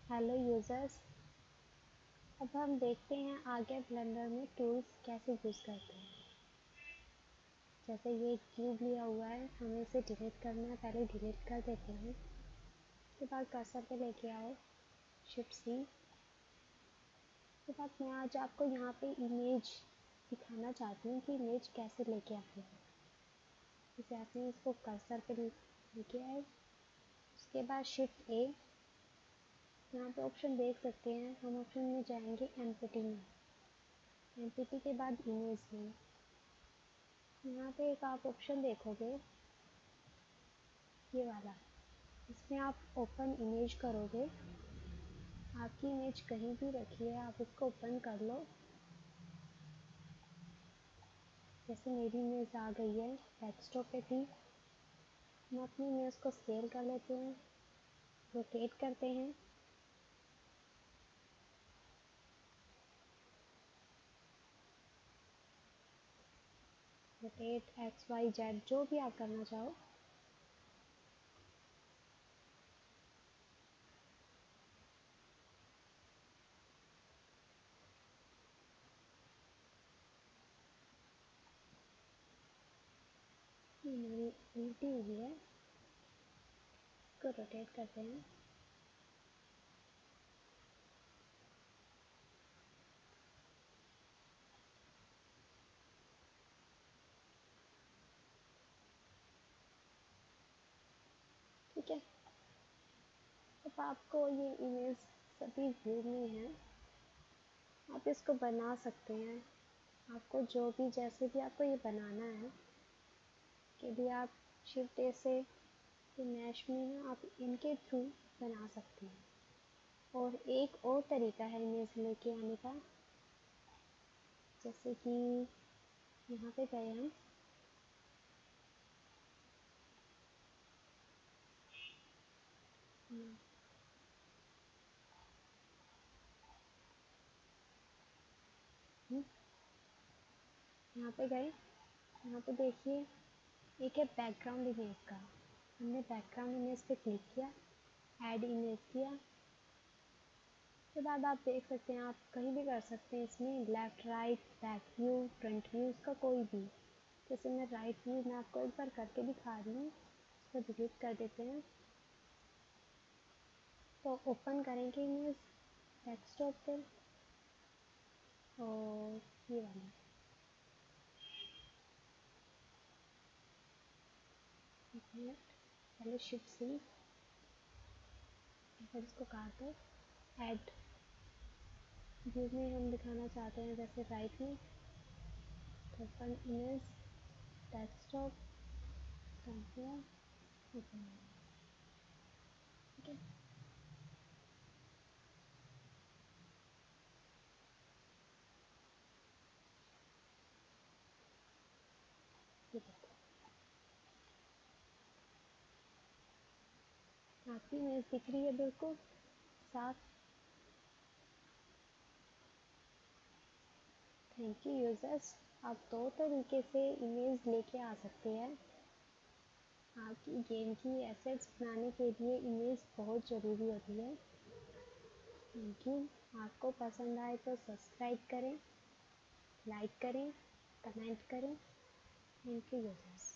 Hello users. अब हम देखते हैं आगे ब्लेंडर में टूल्स कैसे यूज़ करते हैं। जैसे ये क्यूब लिया हुआ है, हमें इसे डिलीट करना है। पहले डिलीट कर देते हैं। उसके बाद कर्सर पे लेके आओ, शिफ्ट सी। उसके बाद मैं आज आपको यहाँ पे इमेज दिखाना चाहती हूँ कि इमेज कैसे लेके आते हैं। जैसे आपने इसको कर्सर पे लेके आए, उसके बाद शिफ्ट ए। यहाँ पे ऑप्शन देख सकते हैं, हम ऑप्शन में जाएंगे एम्पिटी में। एम्पिटी के बाद इमेज में यहाँ पे एक आप ऑप्शन देखोगे, ये वाला। इसमें आप ओपन इमेज करोगे। आपकी इमेज कहीं भी रखी है, आप इसको ओपन कर लो। जैसे मेरी इमेज आ गई है, डेस्कटॉप पे थी। हम अपनी इमेज को स्केल कर लेते हैं, रोटेट करते हैं। रोटेट एक्स वाई जेड, जो भी आप करना चाहो। मेरी उल्टी हुई है, इसको रोटेट करते हैं। ठीक है, अब आपको ये इमेज सभी व्यू में है, आप इसको बना सकते हैं। आपको जो भी, जैसे भी आपको ये बनाना है, कि भी आप शिफ्ट ए से मैश में ना आप इनके थ्रू बना सकते हैं। और एक और तरीका है इमेज लेके आने का। जैसे कि यहाँ पे गए हम, यहाँ पे गए, यहाँ पे देखिए एक है बैकग्राउंड इमेज का। हमने बैकग्राउंड इमेज पे क्लिक किया, ऐड इमेज किया। उसके बाद आप देख सकते हैं, आप कहीं भी कर सकते हैं इसमें, left right back view front view, उसका कोई भी। जैसे मैं राइट व्यू में आपको एक बार करके दिखा रही हूँ, इसको डिलीट कर देते हैं। तो ओपन करेंगे इमेज डेस्कटॉप पे, और ये वाला पहले शिफ्ट सी, फिर इसको काट दो। ऐड व्यू में हम दिखाना चाहते हैं, जैसे राइट में। Open image desktop, open. ठीक है, ठीक है, आपकी इमेज दिख रही है बिल्कुल साफ। Thank you users. आप दो तरीके से इमेज लेके आ सकते हैं। आपकी गेम की एसेट्स बनाने के लिए इमेज बहुत ज़रूरी होती है। Thank you. आपको पसंद आए तो सब्सक्राइब करें, लाइक करें, कमेंट करें। Thank you users.